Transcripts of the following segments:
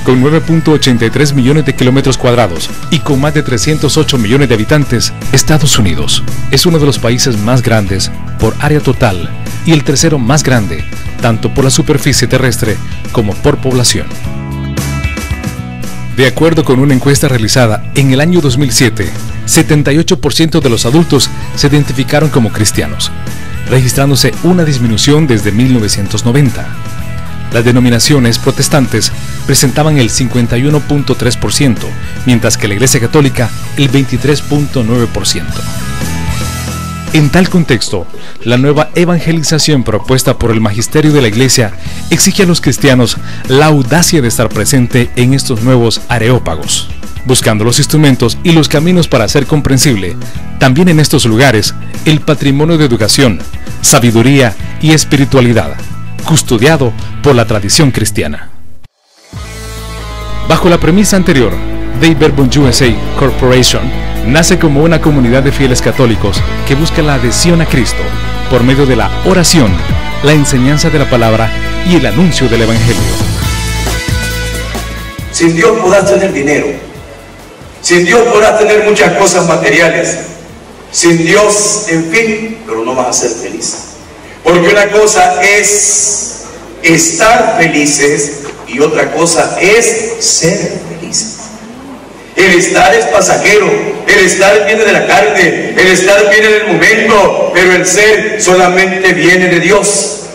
Con 9.83 millones de kilómetros cuadrados y con más de 308 millones de habitantes, Estados Unidos es uno de los países más grandes por área total y el tercero más grande, tanto por la superficie terrestre como por población. De acuerdo con una encuesta realizada en el año 2007, 78% de los adultos se identificaron como cristianos, registrándose una disminución desde 1990. Las denominaciones protestantes presentaban el 51.3%, mientras que la Iglesia Católica el 23.9%. En tal contexto, la nueva evangelización propuesta por el magisterio de la Iglesia exige a los cristianos la audacia de estar presente en estos nuevos areópagos, buscando los instrumentos y los caminos para hacer comprensible, también en estos lugares, el patrimonio de educación, sabiduría y espiritualidad, custodiado por la tradición cristiana. Bajo la premisa anterior, Dei Verbum USA Corporation nace como una comunidad de fieles católicos que busca la adhesión a Cristo por medio de la oración, la enseñanza de la palabra y el anuncio del Evangelio. Sin Dios podrás tener dinero, sin Dios podrás tener muchas cosas materiales, sin Dios, en fin, pero no vas a ser feliz. Porque una cosa es estar felices y otra cosa es ser felices. El estar es pasajero, el estar viene de la carne, el estar viene del momento, pero el ser solamente viene de Dios.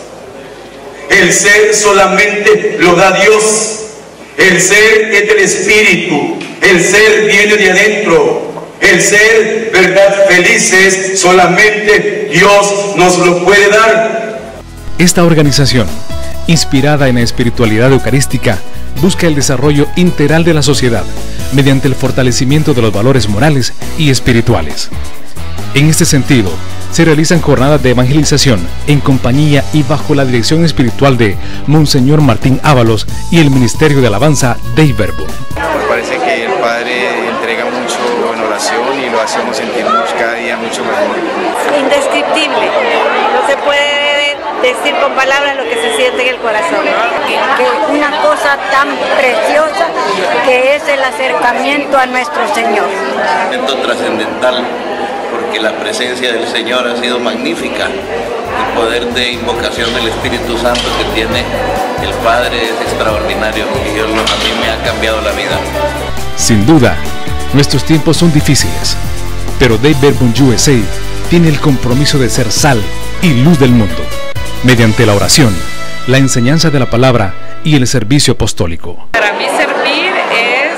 El ser solamente lo da Dios. El ser es del Espíritu, el ser viene de adentro. El ser, verdad, felices, solamente Dios nos lo puede dar. Esta organización, inspirada en la espiritualidad eucarística, busca el desarrollo integral de la sociedad mediante el fortalecimiento de los valores morales y espirituales. En este sentido, se realizan jornadas de evangelización en compañía y bajo la dirección espiritual de Monseñor Martín Ábalos y el Ministerio de Alabanza Dei Verbum. Me parece que el Padre entrega mucho en oración y lo hacemos sentirnos cada día mucho mejor. Indescriptible, no se puede decir con palabras lo que se siente en el corazón. Que una cosa tan preciosa que es el acercamiento a nuestro Señor. Un momento trascendental, porque la presencia del Señor ha sido magnífica. El poder de invocación del Espíritu Santo que tiene el Padre es extraordinario y a mí me ha cambiado la vida. Sin duda, nuestros tiempos son difíciles, pero Dei Verbum USA tiene el compromiso de ser sal y luz del mundo, mediante la oración, la enseñanza de la palabra y el servicio apostólico. Para mí servir es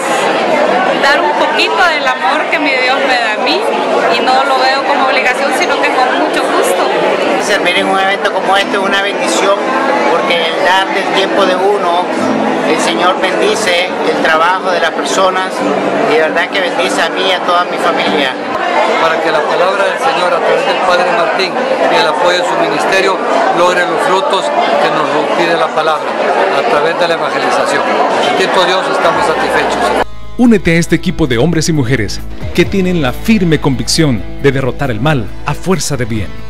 dar un poquito del amor que mi Dios me da a mí y no lo veo como obligación, sino que con mucho gusto. Servir en un evento como este es una bendición porque el dar del tiempo de uno, el Señor bendice el trabajo de las personas y de verdad que bendice a mí y a toda mi familia. Para que la palabra del Señor a través del Padre Martín y el apoyo de su ministerio logre los frutos que nos pide la palabra a través de la evangelización. Bendito Dios, estamos satisfechos. Únete a este equipo de hombres y mujeres que tienen la firme convicción de derrotar el mal a fuerza de bien.